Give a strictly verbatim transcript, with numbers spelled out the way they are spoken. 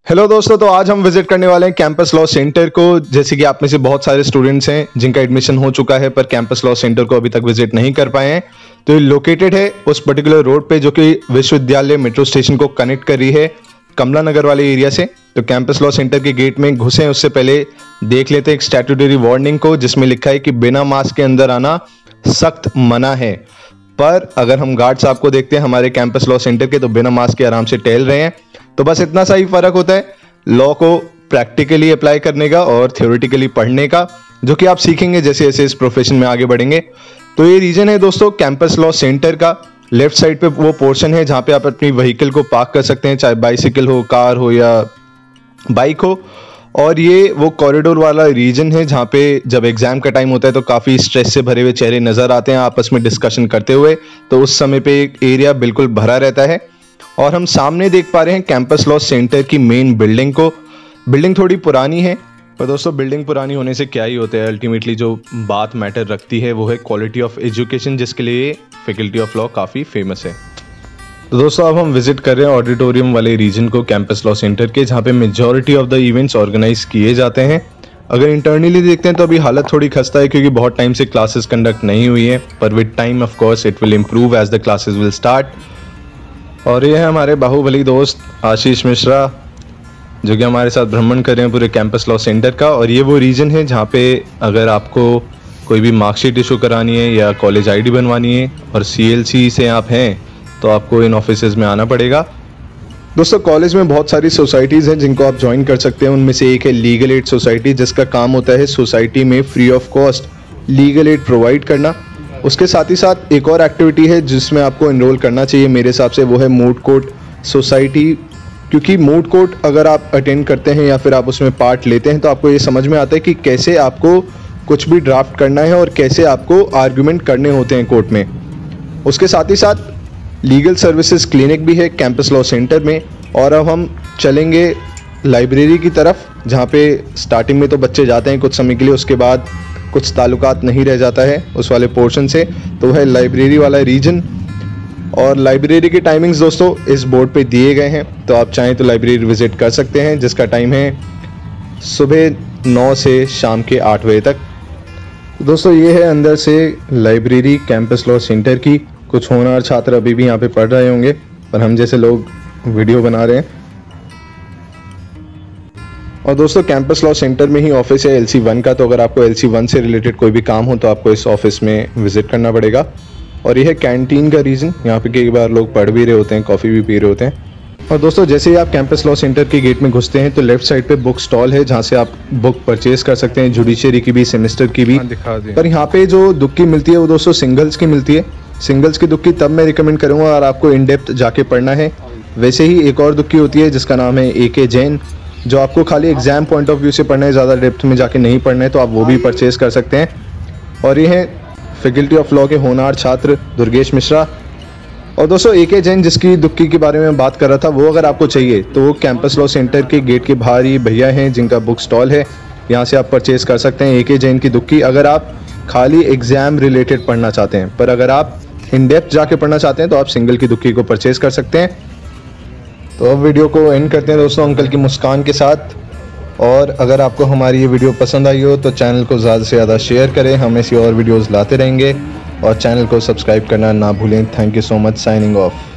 Hello दोस्तों, तो आज हम विजिट करने वाले हैं कैंपस लॉ सेंटर को। जैसे कि आप में से बहुत सारे स्टूडेंट्स हैं जिनका एडमिशन हो चुका है पर कैंपस लॉ सेंटर को अभी तक विजिट नहीं कर पाए हैं। तो ये लोकेटेड है उस पर्टिकुलर रोड पे जो कि विश्वविद्यालय मेट्रो स्टेशन को कनेक्ट कर रही है कमला नगर वाले एरिया से। तो कैंपस लॉ सेंटर के गेट में घुसे उससे पहले देख लेते हैं एक स्टैट्यूटरी वार्निंग को, जिसमें लिखा है कि बिना मास्क के अंदर आना सख्त मना है। पर अगर हम गार्ड साहब को देखते हैं हमारे कैंपस लॉ सेंटर के, तो बिना मास्क के आराम से टहल रहे हैं। तो बस इतना सा ही फर्क होता है लॉ को प्रैक्टिकली अप्लाई करने का और थ्योरेटिकली पढ़ने का, जो कि आप सीखेंगे जैसे जैसे इस प्रोफेशन में आगे बढ़ेंगे। तो ये रीजन है दोस्तों कैंपस लॉ सेंटर का। लेफ्ट साइड पे वो पोर्शन है जहां पे आप अपनी व्हीकल को पार्क कर सकते हैं, चाहे बाइसिकल हो, कार हो या बाइक हो। और ये वो कॉरिडोर वाला रीजन है जहाँ पे जब एग्जाम का टाइम होता है तो काफ़ी स्ट्रेस से भरे हुए चेहरे नज़र आते हैं आपस में डिस्कशन करते हुए। तो उस समय पे एक एरिया बिल्कुल भरा रहता है। और हम सामने देख पा रहे हैं कैंपस लॉ सेंटर की मेन बिल्डिंग को। बिल्डिंग थोड़ी पुरानी है, पर दोस्तों बिल्डिंग पुरानी होने से क्या ही होता है, अल्टीमेटली जो बात मैटर रखती है वो है क्वालिटी ऑफ एजुकेशन, जिसके लिए फैकल्टी ऑफ लॉ काफ़ी फेमस है। तो दोस्तों अब हम विजिट कर रहे हैं ऑडिटोरियम वाले रीजन को कैंपस लॉ सेंटर के, जहाँ पे majority of the events organise किए जाते हैं। अगर इंटरनली देखते हैं तो अभी हालत थोड़ी खस्ता है क्योंकि बहुत टाइम से क्लासेस कंडक्ट नहीं हुई है, पर with time of course it will improve as the classes will start. और ये है हमारे बाहुबली दोस्त आशीष मिश्रा, जो कि हमारे साथ भ्रमण कर रहे हैं पूरे कैंपस लॉ सेंटर का। और ये वो रीजन है जहाँ पे अगर आपको कोई भी मार्कशीट इशू करानी है या कॉलेज आईडी बनवानी है और सीएलसी से आप हैं तो आपको इन ऑफिसेज में आना पड़ेगा। दोस्तों कॉलेज में बहुत सारी सोसाइटीज़ हैं जिनको आप ज्वाइन कर सकते हैं। उनमें से एक है लीगल एड सोसाइटी, जिसका काम होता है सोसाइटी में free of cost legal aid provide करना। उसके साथ ही साथ एक और एक्टिविटी है जिसमें आपको इनरोल करना चाहिए मेरे हिसाब से, वो है मूड कोर्ट सोसाइटी। क्योंकि मूड कोर्ट अगर आप अटेंड करते हैं या फिर आप उसमें पार्ट लेते हैं तो आपको ये समझ में आता है कि कैसे आपको कुछ भी ड्राफ्ट करना है और कैसे आपको आर्ग्यूमेंट करने होते हैं कोर्ट में। उसके साथ ही साथ लीगल सर्विसेज क्लिनिक भी है कैंपस लॉ सेंटर में। और अब हम चलेंगे लाइब्रेरी की तरफ, जहाँ पे स्टार्टिंग में तो बच्चे जाते हैं कुछ समय के लिए, उसके बाद कुछ ताल्लुकात नहीं रह जाता है उस वाले पोर्शन से। तो है लाइब्रेरी वाला रीजन। और लाइब्रेरी की टाइमिंग्स दोस्तों इस बोर्ड पे दिए गए हैं, तो आप चाहें तो लाइब्रेरी विजिट कर सकते हैं, जिसका टाइम है सुबह नौ से शाम के आठ बजे तक। दोस्तों ये है अंदर से लाइब्रेरी कैंपस लॉ सेंटर की। कुछ होनहार छात्र अभी भी यहाँ पे पढ़ रहे होंगे, पर हम जैसे लोग वीडियो बना रहे हैं। और दोस्तों कैंपस लॉ सेंटर में ही ऑफिस है एलसी वन का, तो अगर आपको एलसी वन से रिलेटेड कोई भी काम हो तो आपको इस ऑफिस में विजिट करना पड़ेगा। और ये है कैंटीन का रीजन, यहाँ पे कई बार लोग पढ़ भी रहे होते हैं, कॉफ़ी भी पी रहे होते हैं। और दोस्तों जैसे ही आप कैंपस लॉ सेंटर के गेट में घुसते हैं तो लेफ्ट साइड पे बुक स्टॉल है, जहाँ से आप बुक परचेज कर सकते हैं, जुडिशरी की भी, सेमेस्टर की भी। पर यहाँ पे जो दुक्की मिलती है वो दोस्तों सिंगल्स की मिलती है। सिंगल्स की दुक्की तब मैं रिकमेंड करूँगा और आपको इन डेप्थ जाके पढ़ना है। वैसे ही एक और दुक्की होती है जिसका नाम है ए के जैन, जो आपको खाली एग्जाम पॉइंट ऑफ व्यू से पढ़ना है, ज़्यादा डेप्थ में जाके नहीं पढ़ना है, तो आप वो भी परचेज कर सकते हैं। और ये है फैकल्टी ऑफ लॉ के होनहार छात्र दुर्गेश मिश्रा। और दोस्तों ए के जैन जिसकी दुक्की के बारे में बात कर रहा था, वो अगर आपको चाहिए तो वो कैंपस लॉ सेंटर के गेट के बाहर ही भैया हैं जिनका बुक स्टॉल है, यहाँ से आप परचेज कर सकते हैं ए के जैन की दुक्की, अगर आप खाली एग्जाम रिलेटेड पढ़ना चाहते हैं। पर अगर आप इन डेप्थ जाके पढ़ना चाहते हैं तो आप सिंगल की दुक्की को परचेज कर सकते हैं। तो अब वीडियो को एंड करते हैं दोस्तों अंकल की मुस्कान के साथ। और अगर आपको हमारी ये वीडियो पसंद आई हो तो चैनल को ज़्यादा से ज़्यादा शेयर करें, हम ऐसी और वीडियोज़ लाते रहेंगे। और चैनल को सब्सक्राइब करना ना भूलें। Thank you so much. Signing of.